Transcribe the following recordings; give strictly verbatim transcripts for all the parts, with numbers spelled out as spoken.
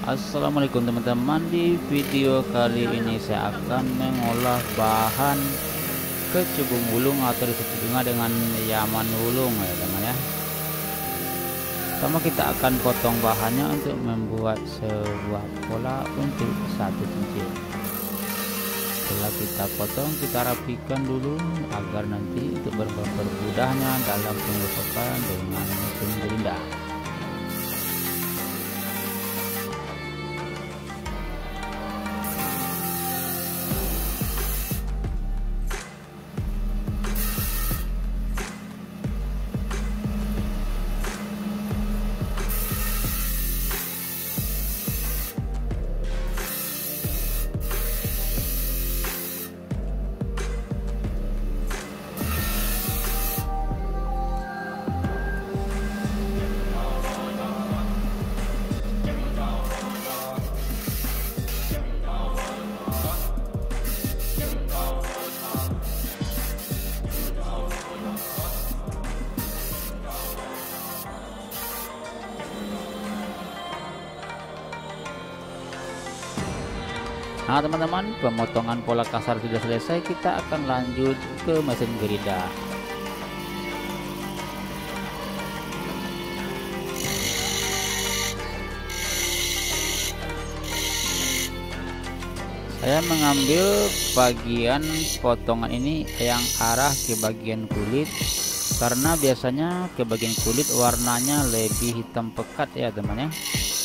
Assalamualaikum teman-teman. Di video kali ini saya akan mengolah bahan kecubung ulung atau disebut juga dengan yaman ulung ya teman ya. Pertama kita akan potong bahannya untuk membuat sebuah pola untuk satu cincin. Setelah kita potong, kita rapikan dulu agar nanti untuk bermudahnya dalam pengosokan dengan mesin gerinda. Nah teman-teman, pemotongan pola kasar sudah selesai, kita akan lanjut ke mesin gerinda. Saya mengambil bagian potongan ini yang arah ke bagian kulit, karena biasanya ke bagian kulit warnanya lebih hitam pekat ya teman ya.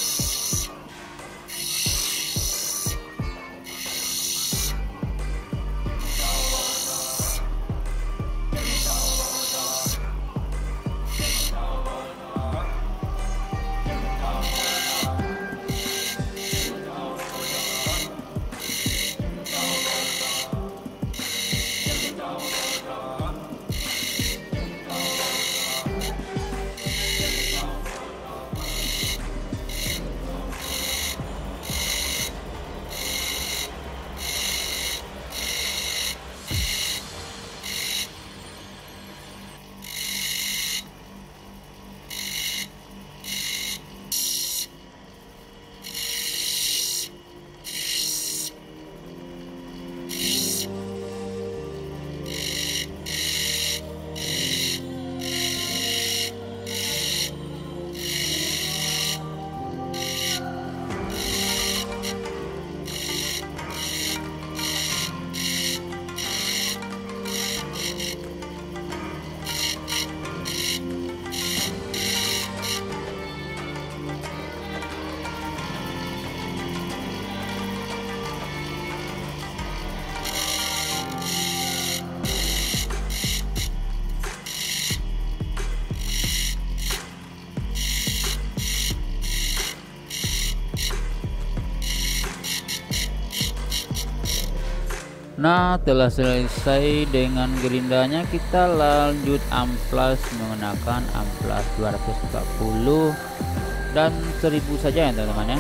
Nah, telah selesai dengan gerindanya, kita lanjut amplas menggunakan amplas dua ratus empat puluh dan seribu saja ya teman-teman ya.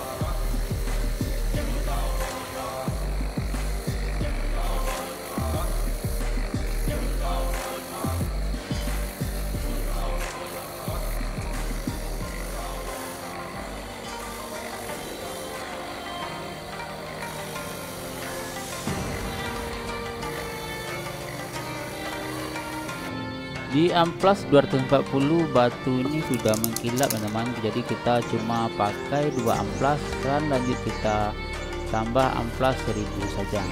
Di amplas dua ratus empat puluh batu ini sudah mengkilap teman-teman, jadi kita cuma pakai dua amplas dan lanjut kita tambah amplas seribu saja.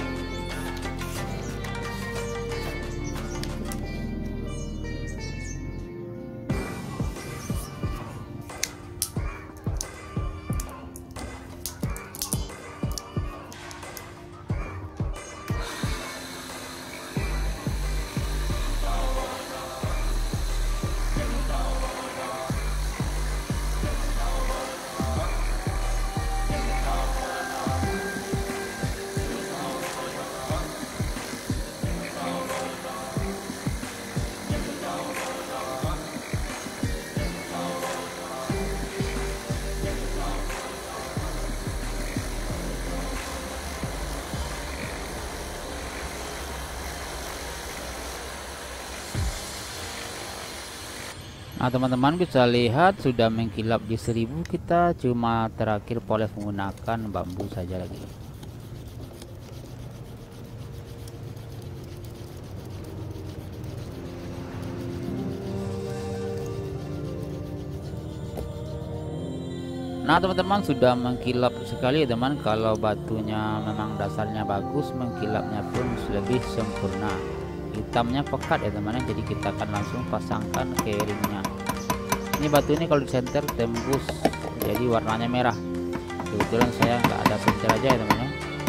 Nah teman-teman bisa lihat sudah mengkilap di seribu, kita cuma terakhir poles menggunakan bambu saja lagi. Nah teman-teman sudah mengkilap sekali ya teman. Kalau batunya memang dasarnya bagus, mengkilapnya pun lebih sempurna. Hitamnya pekat ya teman, jadi kita akan langsung pasangkan ke ringnya. Ini batu ini kalau disenter tembus jadi warnanya merah. Kebetulan saya nggak ada senter aja ya teman.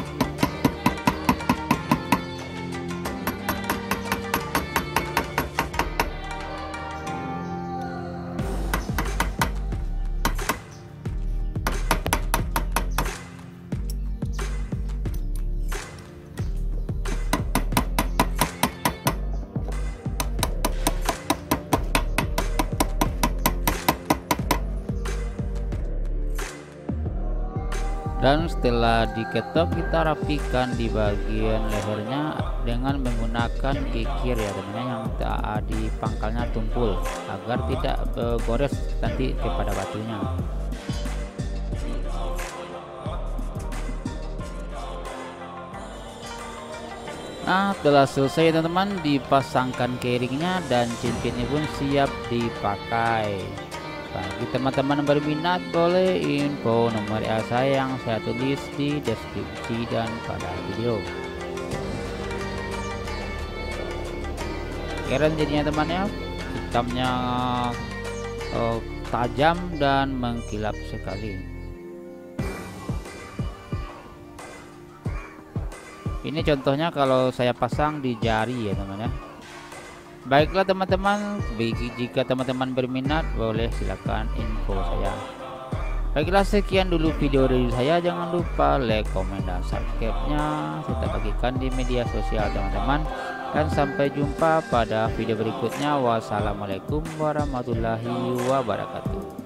Dan setelah diketok, kita rapikan di bagian lehernya dengan menggunakan kikir ya teman-teman, yang tak di pangkalnya tumpul agar tidak e, gores nanti kepada batunya. Nah telah selesai teman-teman, dipasangkan keringnya dan cincinnya pun siap dipakai. Bagi teman-teman berminat boleh info nomor W A saya yang saya tulis di deskripsi dan pada video. Keren jadinya temannya, hitamnya oh, tajam dan mengkilap sekali. Ini contohnya kalau saya pasang di jari ya teman ya. Baiklah teman-teman, jika teman-teman berminat boleh silakan info saya. Baiklah sekian dulu video dari saya, jangan lupa like, komen, dan subscribe-nya serta bagikan di media sosial teman-teman. Dan sampai jumpa pada video berikutnya. Wassalamualaikum warahmatullahi wabarakatuh.